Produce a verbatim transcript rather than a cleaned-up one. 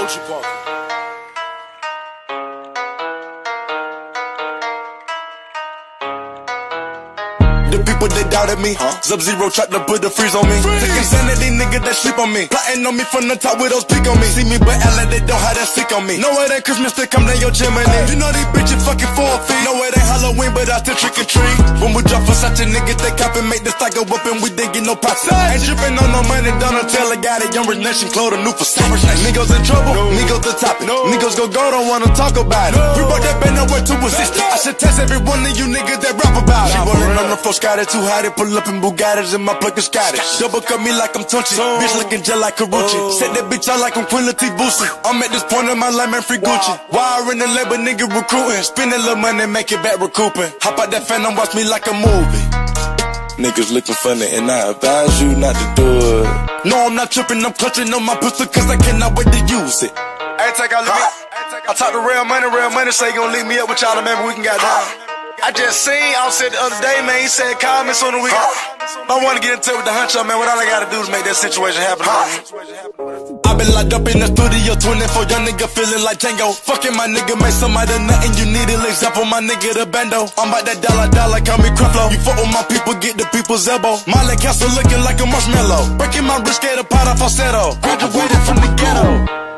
The people that doubted me, huh? Sub-Zero tried to put the freeze on me. Freeze. Taking sanity, nigga that sleep on me. Plotting on me from the top with those peek on me. See me but L A, they don't have that sick on me. No, it ain't Christmas to come down your chimney. You know these bitches fucking four feet. No, it ain't Halloween, but I still trick or treat. When we drop for such a nigga, they cop and make the stock go up and we didn't get no profit. Ain't tripping on no money, Donatella got it. Young Rich Nation, clothes, a new facade. Niggas in trouble, no. Niggas the topic. No. Niggas go go, don't wanna talk about it. No. We brought that band nowhere to assist. I should test every one of you niggas that rap about it. She rolling on the floor, Scotty too hot. Pull up in Bugattis and my plug is Scottish. Double cut me like I'm Tunchi. Oh. Bitch looking just like Karuchi. Oh. Set that bitch out like I'm Queen Latifah. I'm at this point in my life, man, free Gucci. Wow. Wire in the label, nigga recruiting. Spend a little money, make it back recouping. Hop out that phantom, watch me like a movie. Niggas looking funny and I advise you not to do it. No, I'm not tripping, I'm clutching on my pistol cause I cannot wait to use it. Hey, take out, huh? I talk to real money, real money, say you gon' leave me up with y'all, maybe we can get down. I just seen, I said the other day, man, he said comments on the week. I wanna get into it with the hunch up, man, what all I gotta do is make that situation happen. I been locked up in the studio, twenty-four, young nigga feeling like Django. Fucking my nigga, make somebody nothing, you need an example, my nigga the bando. I'm about that dollar, dollar, call me Creflo. You fuck with my people, get the people's elbow. Molly Castle looking like a marshmallow. Breaking my wrist, get a pot of falsetto. Graduated from the ghetto.